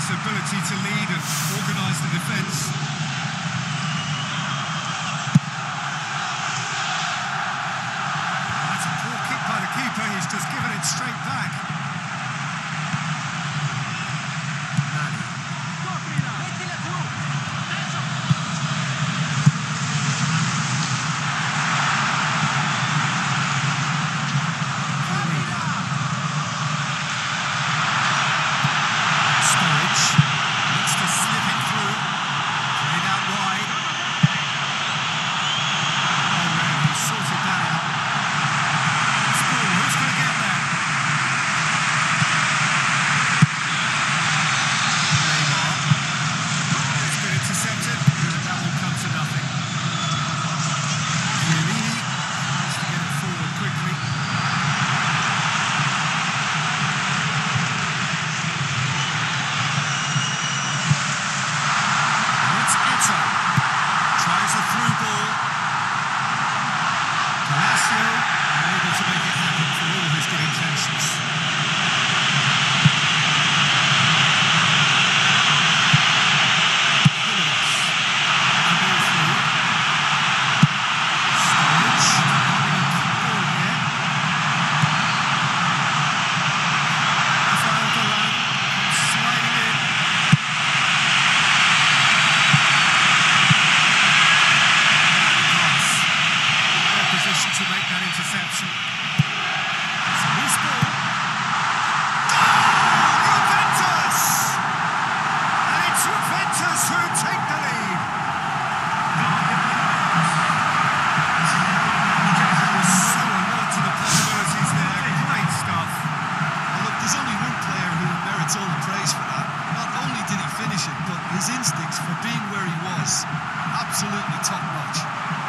this ability to lead and organise the defence. That's a poor kick by the keeper, he's just given it straight back. To make that interception. It's a loose ball. Juventus! And it's Juventus who take the lead. So alert to the possibilities there. Great stuff. Well, look, there's only one player who merits all the praise for that. Not only did he finish it, but his instincts for being where he was, absolutely top-notch.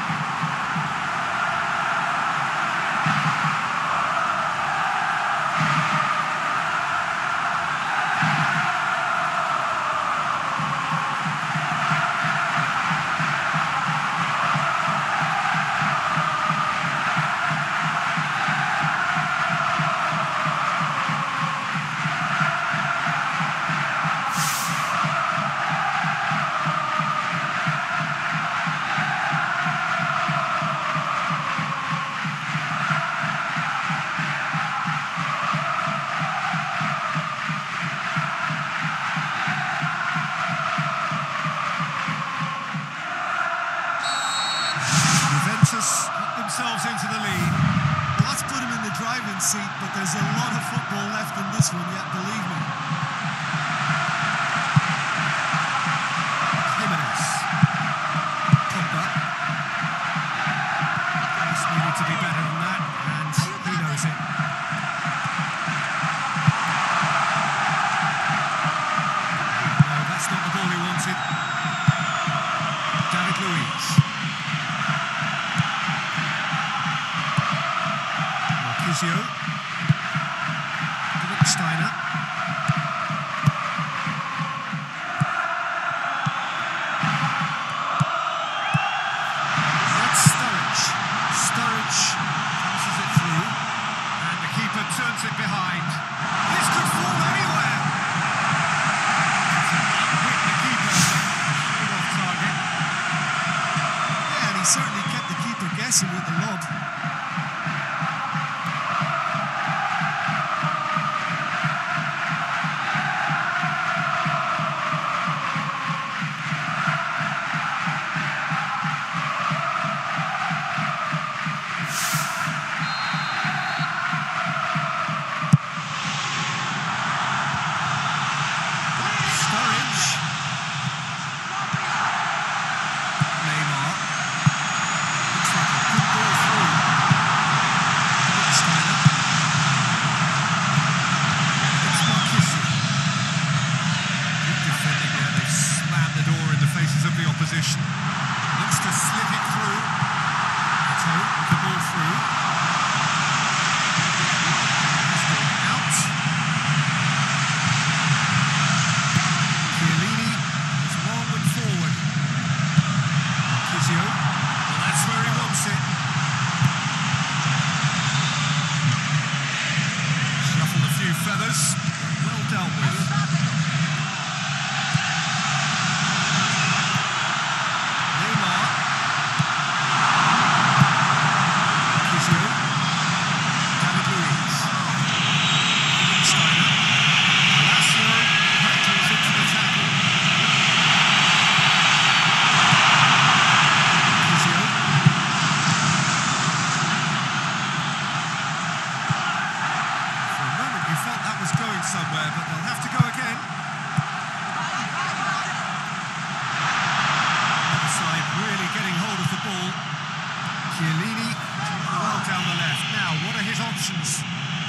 Got themselves into the lead. Well, that's put him in the driving seat, but there's a lot of football left in this one yet, believe me. Jimenez. Pogba. This needed to be better than that, and he knows it. No, that's not the ball he wanted. David Luiz. Marquisio. Steiner. That's Sturridge. Sturridge passes it through, and the keeper turns it behind. This could fall anywhere. Hit the keeper, straight off target. Yeah, and he certainly kept the keeper guessing with the lob. there, but they'll have to go again. Other side really getting hold of the ball. Chiellini well down the left. Now, what are his options?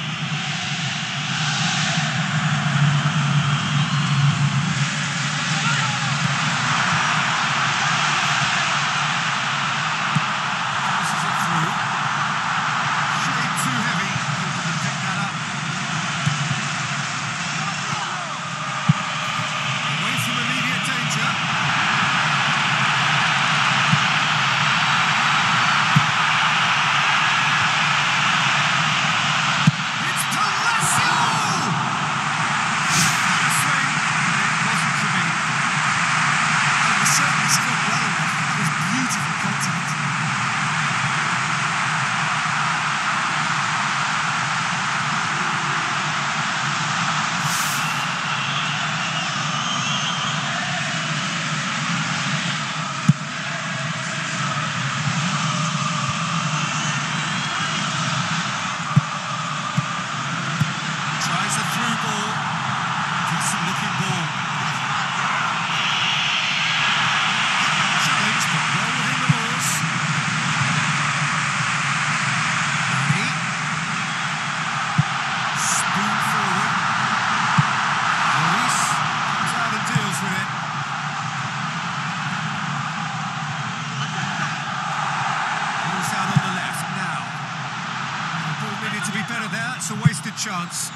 To be better there, it's a wasted chance.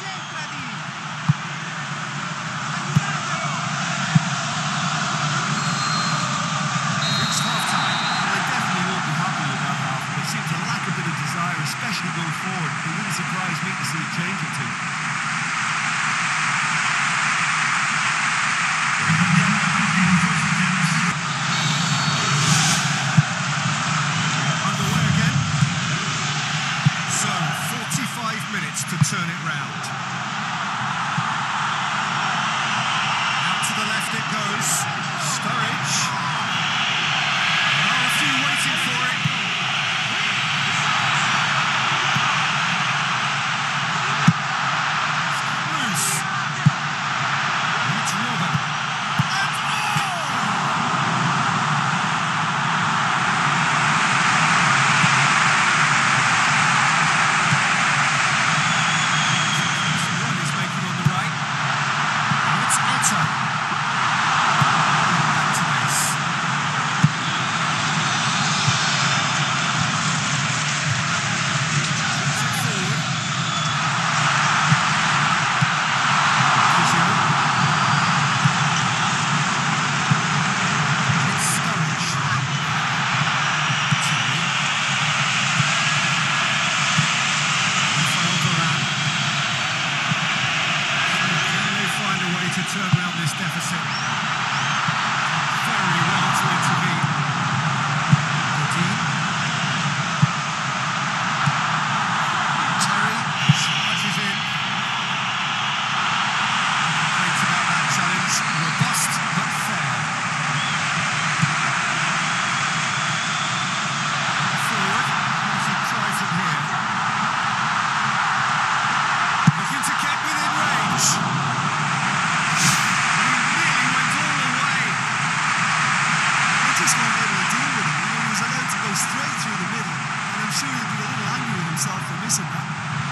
Reached half-time. They definitely won't be happy with that half. They seem to lack a bit of desire, especially going forward. It wouldn't surprise me to see a change or two. To turn it round. Out to the left it goes. Sturridge. Oh, a few waiting for it. Loose. It's Robben. Turn around this deficit. Very well to intervene. Terry charges in. Thinks about that challenge. Robust but fair. Forward. As he tries from here. Looking to get within range. Straight through the middle, and I'm sure he'll be a little angry with himself for missing that.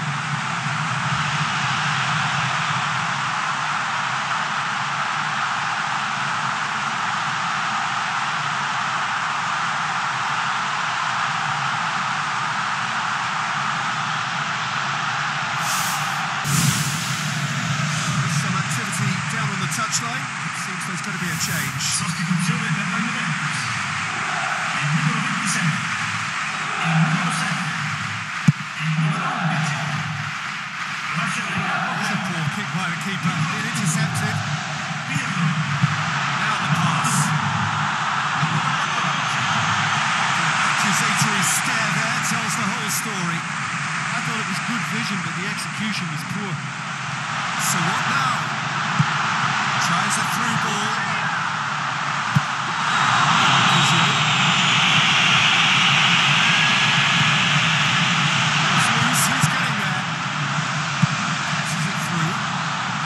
There's some activity down on the touchline. It seems there's going to be a change. Kick by the keeper, intercepted. Now the pass. The accusatory stare there tells the whole story. I thought it was good vision, but the execution was poor. So what now? Tries a through ball. It's loose, who's getting there? Passes it through.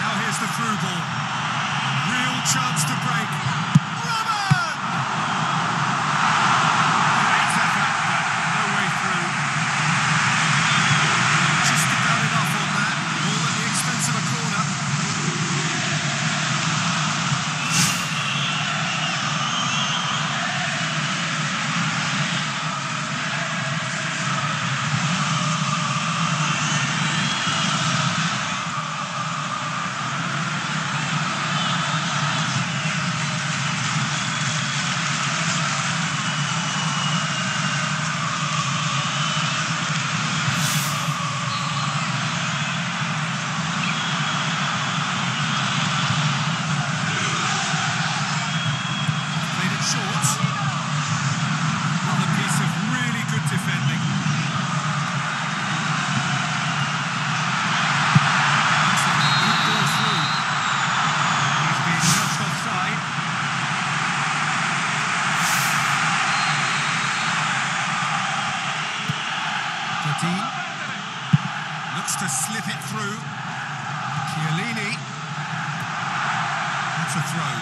Godin looks to slip it through. Chiellini. That's a throw.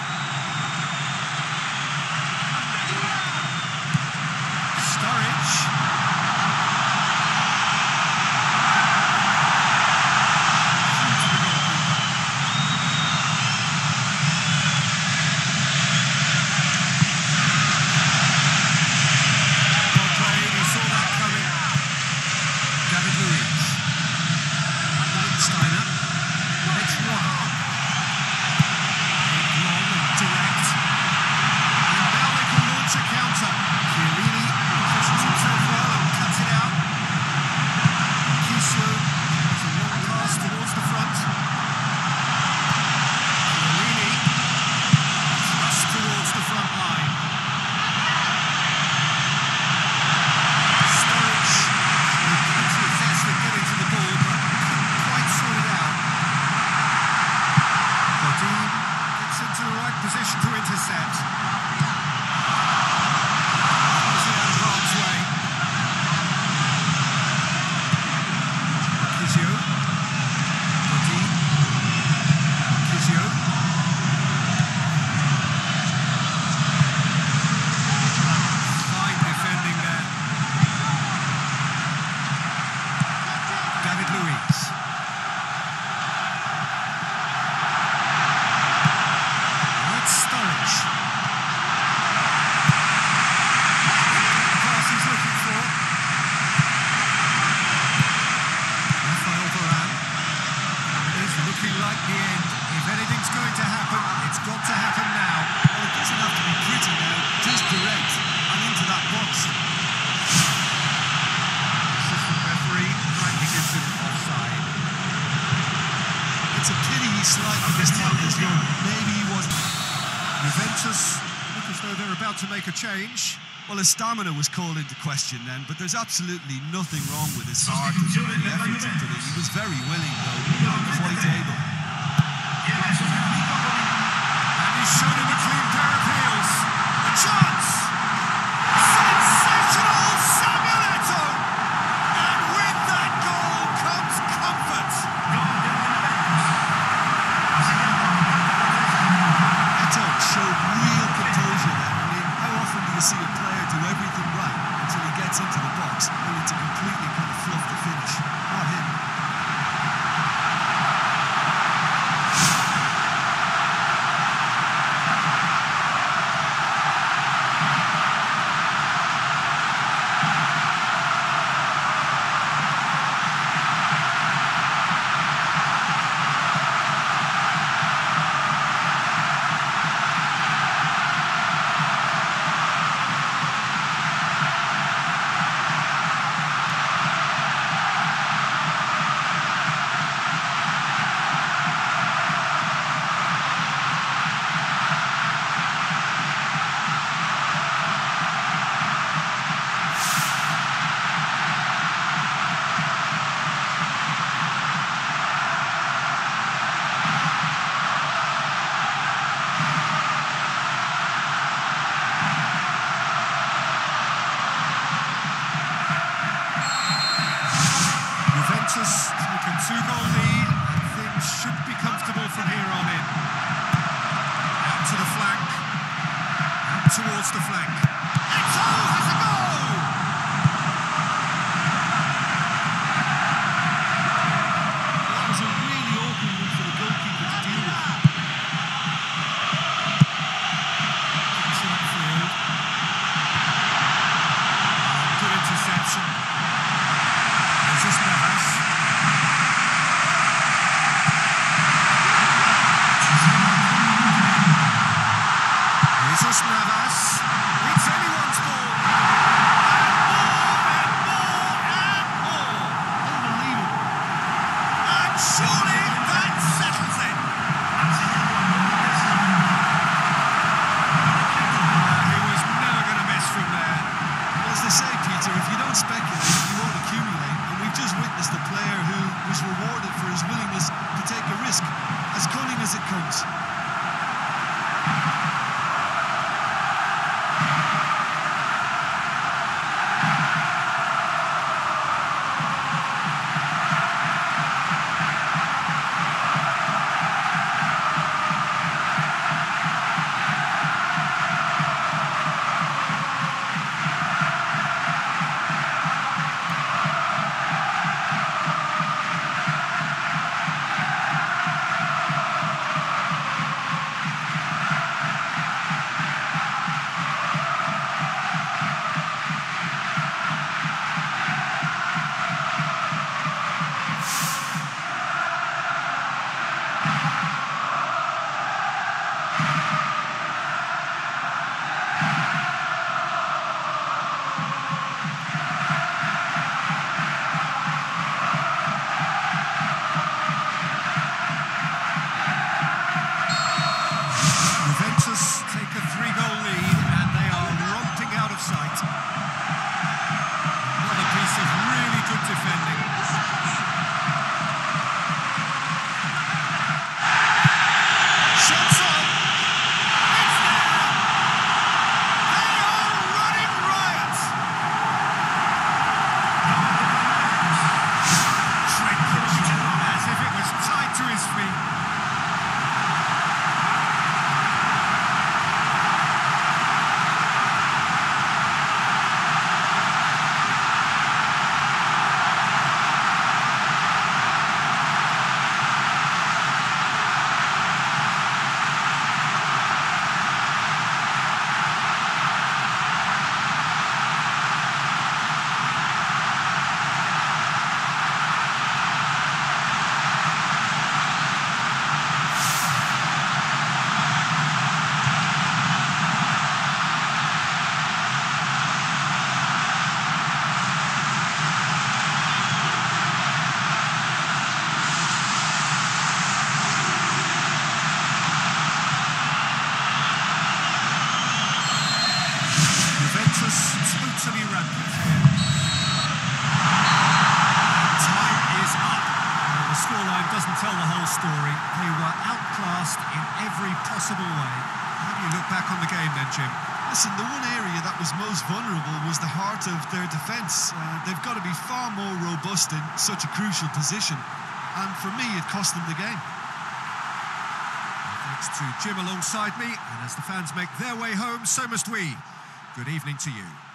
Sturridge. Position to intercept. Is it out of harm's way? Kizio. Godin. Kizio. Fine defending there. David Luiz. Sturridge. The pass he's looking for. Rafael Varane. It is looking like the end. If anything's going to happen, it's got to happen now. Well, it doesn't have to be pretty now, just direct and into that box. Assistant referee rightly gives him offside. It's a pity he slightly missed out this run. Maybe he wasn't. Juventus look as though they're about to make a change. Well, his stamina was called into question then, but there's absolutely nothing wrong with his heart and effort into it. He was very willing, though, quite able. And he's shown him a clean pair of heels. A chance! Sensational Samuel Eto'o! And with that goal comes comfort. Eto'o showed real composure there. I mean, how often do you see a player do everything right until he gets into the box only to completely kind of fluff the finish? Not him. Juventus take a 2-goal lead, and things should be comfortable from here on in. Out to the flank, out towards the flank. Eto'o has a goal! That was a really awkward one for the goalkeeper to deal with. It's upfield. Good interception. Jesus Navas. Jesus Navas. It's anyone story. They were outclassed in every possible way. How do you look back on the game then, Jim? Listen, the one area that was most vulnerable was the heart of their defence. They've got to be far more robust in such a crucial position. And for me, it cost them the game. Thanks to Jim alongside me, and as the fans make their way home, so must we. Good evening to you.